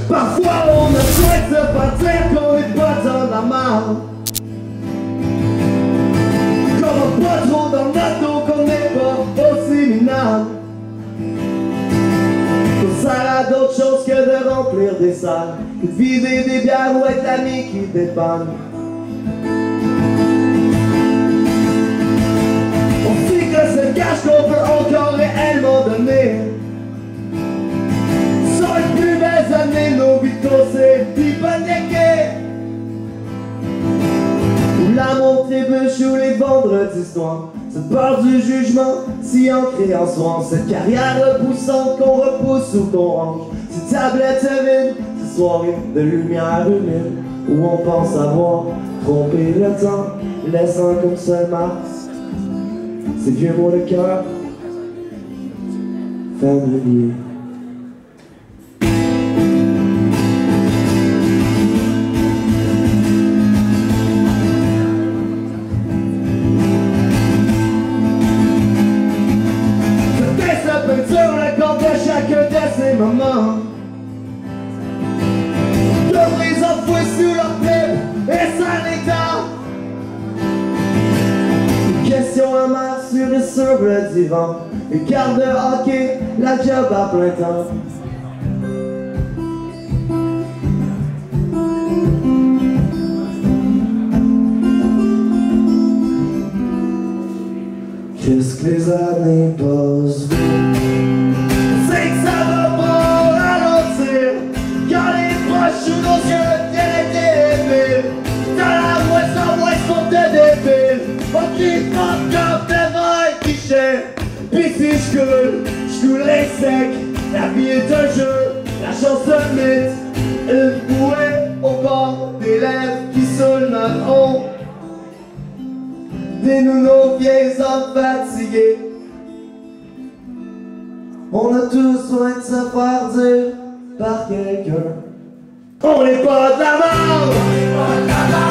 Parfois on a soin de se faire dire qu'on est pas dans la marde. Qu'on va pas trop dans notre dos, qu'on n'est pas aussi minable. Qu'on sert à d'autres choses que de remplir des salles, que de vider des bières ou être l'ami qui dépanne. On sait que c'est le cash qu'on peut encore réellement donner. Sur les plus belles années, nos vitaux c'est hypothéqué. Où l'amour trébuche ou les vendredis soirs, cette peur du jugement si ancrée en soi, cette carrière repoussante qu'on repousse ou qu'on range, ces tablettes vides, ces soirées de lumière humide où on pense avoir trompé le temps, laissant comme seul Mars ces vieux mots de cœur familiers. Sur le compte de chacun de ces moments, d'autres les enfouis sous leur pipe et ça les dents. Une question amère sur et sur le divan, une carte de hockey, la job à plein temps. Qu'est-ce que les années passent vite? C'est que ça va pas ralentir quand les proches sous nos yeux viennent débiles. Dans la moitié sont de débiles. On qui frappe comme des vrais clichés. Pis si je coulerai sec. La vie est un jeu, la chance un mythe. Une bouée au bord des lèvres qui saoulent notre honte. Des nos vieilles hommes fatigués. On a tous besoin de se faire dire par quelqu'un: on n'est pas de la mort, on n'est pas de la mort.